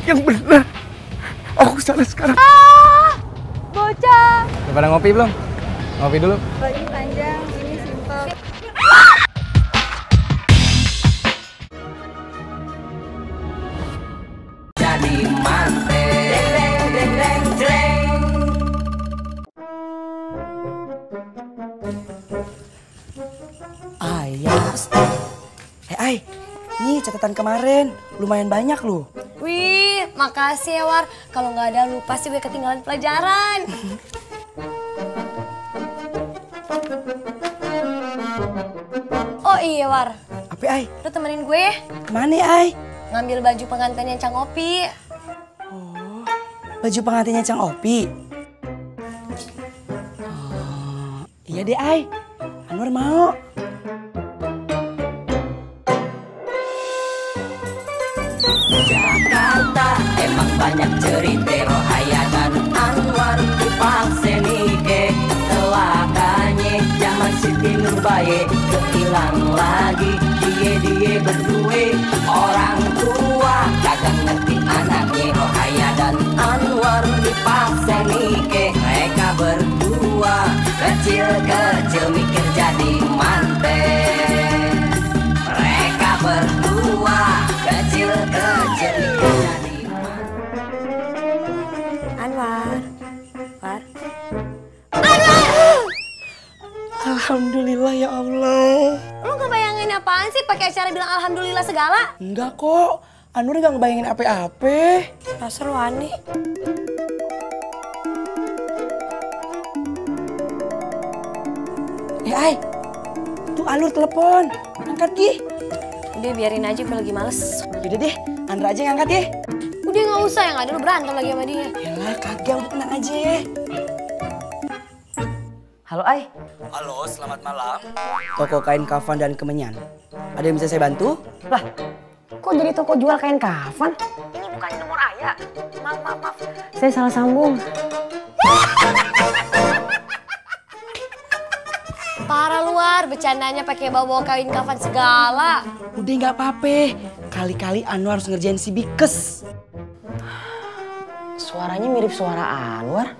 Yang benar. Aku salah sekarang. Bocah. Udah pada ngopi belum? Ngopi dulu. Ini panjang, ini simpel. Jadi mante. Ayah. Ay, nih catatan kemarin. Lumayan banyak loh. Wih, makasih ya War. Kalau nggak ada lu pasti gue ketinggalan pelajaran. Oh iya War, Apa Ay? lu temenin gue ya. Kemana Ay? Ngambil baju pengantinnya Cang Opi. Oh, baju pengantinnya Cang Opi. Oh, iya deh Ay. Anwar mau. Jakarta emang banyak cerita Rohaya dan Anwar dipaksa nikah. Celakanya zaman Siti Nurbaye kehilang lagi. Dia berdua orang tua kagak ngerti anaknya. Rohaya dan Anwar dipaksa nikah. Mereka berdua kecil-kecil mikir jadi manten. Mereka berdua kecil-kecil mikir jadi manten. Anwar. War. Alhamdulillah ya Allah. Lu ngebayangin apaan sih pakai acara bilang alhamdulillah segala? Enggak kok. Anwar nggak ngebayangin apa-apa. Rasa lu aneh. Ay, tuh Alur telepon. Angkat Gi. Udah biarin aja gue lagi males. Yaudah deh, Andra aja yang angkat ya. Udah nggak usah, yang ada lu berantem lagi sama dia. Yalah kagak, udah tenang aja ya. Halo Ay. Halo, selamat malam. Toko kain kafan dan kemenyan. Ada yang bisa saya bantu? Lah, kok jadi toko jual kain kafan? Ini bukannya nomor Ayah. Maaf. Saya salah sambung. Parah luar, bercandanya pakai bawa kain kafan segala. Udah nggak apa-apa. Kali-kali Anwar harus ngerjain si Bikes. Suaranya mirip suara Anwar.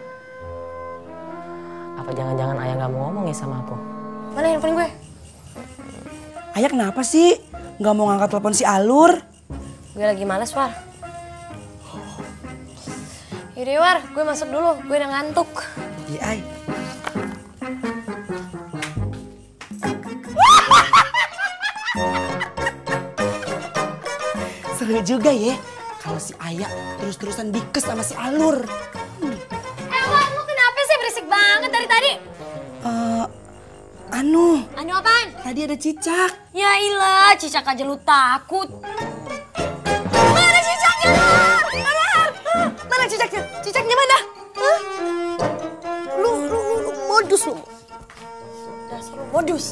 Apa jangan-jangan Ayah nggak mau ngomong ya sama aku? Mana handphone gue? Ayah kenapa sih? Nggak mau ngangkat telepon si Alur? Gue lagi males, War. Yaudah, War, gue masuk dulu. Gue udah ngantuk. Iya, Ay. Seru juga ya kalau si Ayah terus-terusan Bikes sama si Alur. War, lu kenapa sih berisik banget dari tadi? Anu, Apaan? tadi ada cicak. Ya ilah, cicak aja lu takut. Mana cicaknya, War? Mana cicaknya? Cicaknya mana? Hah? Lu modus lu. Dasar lu modus.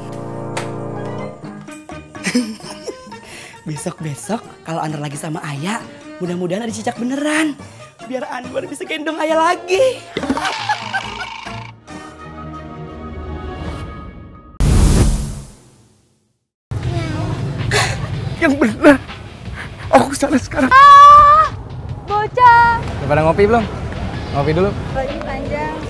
Besok-besok kalau Anwar lagi sama Ayah, mudah-mudahan ada cicak beneran. Biar Anwar bisa gendong Ayah lagi. Yang benar. Aku salah sekarang. Bocah. Udah pada ngopi belum? Ngopi dulu. Ini panjang,